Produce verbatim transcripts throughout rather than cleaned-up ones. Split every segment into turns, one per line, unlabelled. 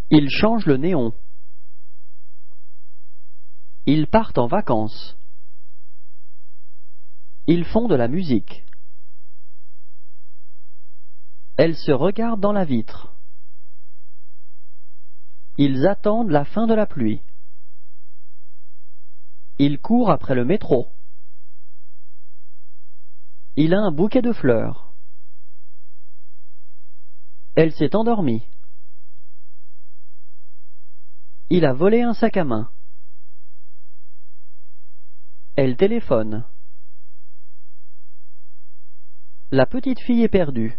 Ils changent le néon. Ils partent en vacances. Ils font de la musique. Elles se regardent dans la vitre. Ils attendent la fin de la pluie. Il court après le métro. Il a un bouquet de fleurs. Elle s'est endormie. Il a volé un sac à main. Elle téléphone. La petite fille est perdue.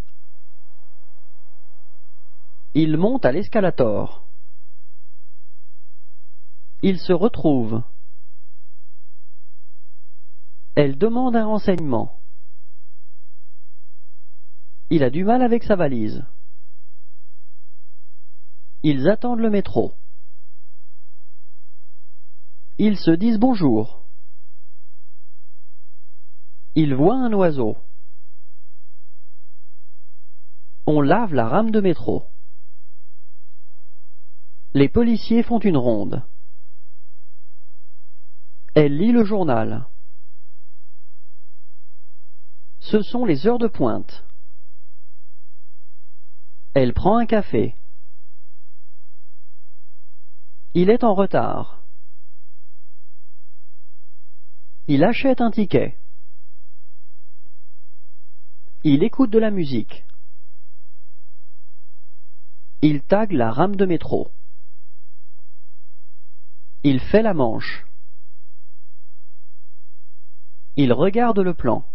Il monte à l'escalator. Il se retrouve. Elle demande un renseignement. Il a du mal avec sa valise. Ils attendent le métro. Ils se disent bonjour. Ils voient un oiseau. On lave la rame de métro. Les policiers font une ronde. Elle lit le journal. Ce sont les heures de pointe. Elle prend un café. Il est en retard. Il achète un ticket. Il écoute de la musique. Il tague la rame de métro. Il fait la manche. Il regarde le plan.